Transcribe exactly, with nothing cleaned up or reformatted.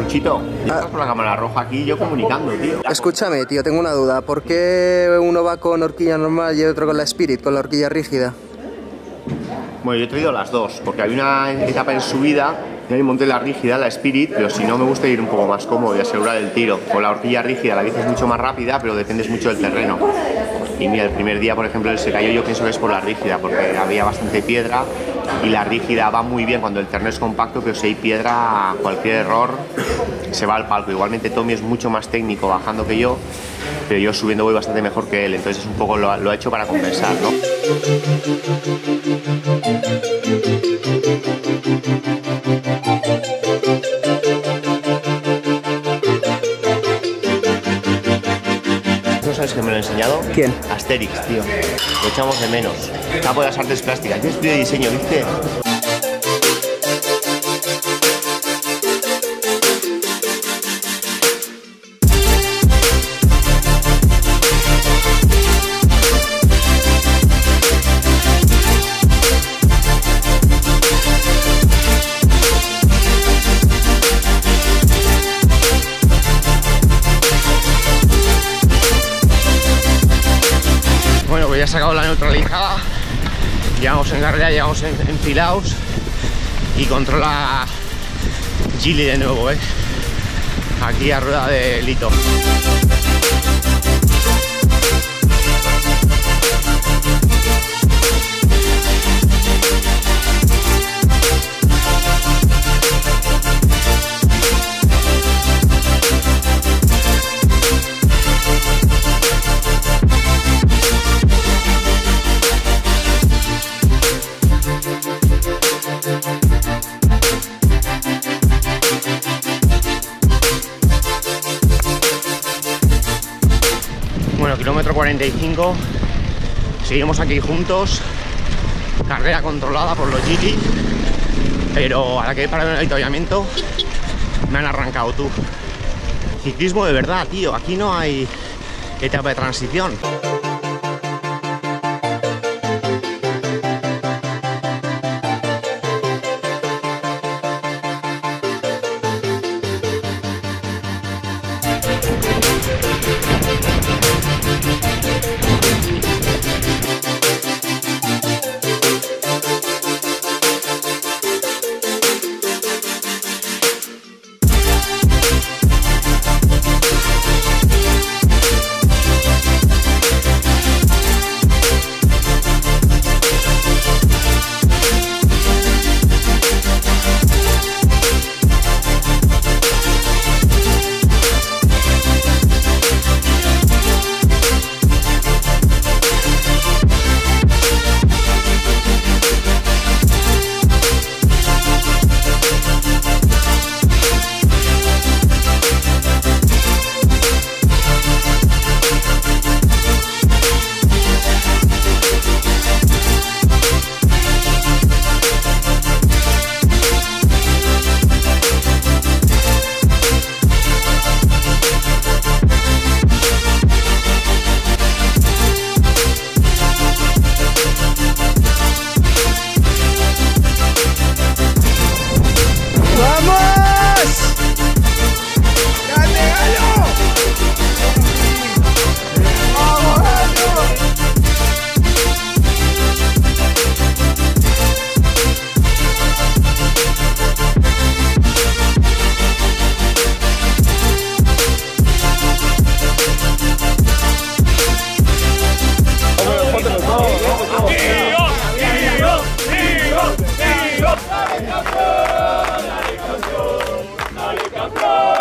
Luchito, ya estás con la cámara roja aquí, yo comunicando, tío. Escúchame, tío, tengo una duda. ¿Por qué uno va con horquilla normal y otro con la Spirit, con la horquilla rígida? Bueno, yo he traído las dos, porque hay una etapa en subida y ahí monté la rígida, la Spirit, pero si no me gusta ir un poco más cómodo y asegurar el tiro. Con la horquilla rígida la bici es mucho más rápida, pero dependes mucho del terreno. Y mira, el primer día, por ejemplo, él se cayó, yo pienso que es por la rígida, porque había bastante piedra y la rígida va muy bien cuando el terreno es compacto, pero si hay piedra, cualquier error se va al palco. Igualmente Tommy es mucho más técnico bajando que yo, pero yo subiendo voy bastante mejor que él, entonces es un poco lo, lo ha hecho para compensar, ¿no? ¿Sabes quién me lo ha enseñado? ¿Quién? Asterix, tío. Lo echamos de menos. Capo de las artes plásticas. Yo estudio diseño, ¿viste? Bueno, pues ya he sacado la neutralizada, llevamos en carrera, llevamos en, enfilados y controla Gili de nuevo, ¿eh? Aquí a rueda de Lito. Bueno, kilómetro cuarenta y cinco, seguimos aquí juntos, carrera controlada por los Gili, pero a la que he parado en el avituallamiento me han arrancado, tú. Ciclismo de verdad, tío, aquí no hay etapa de transición. ¡Dale campeón! ¡Dale campeón! ¡Dale campeón!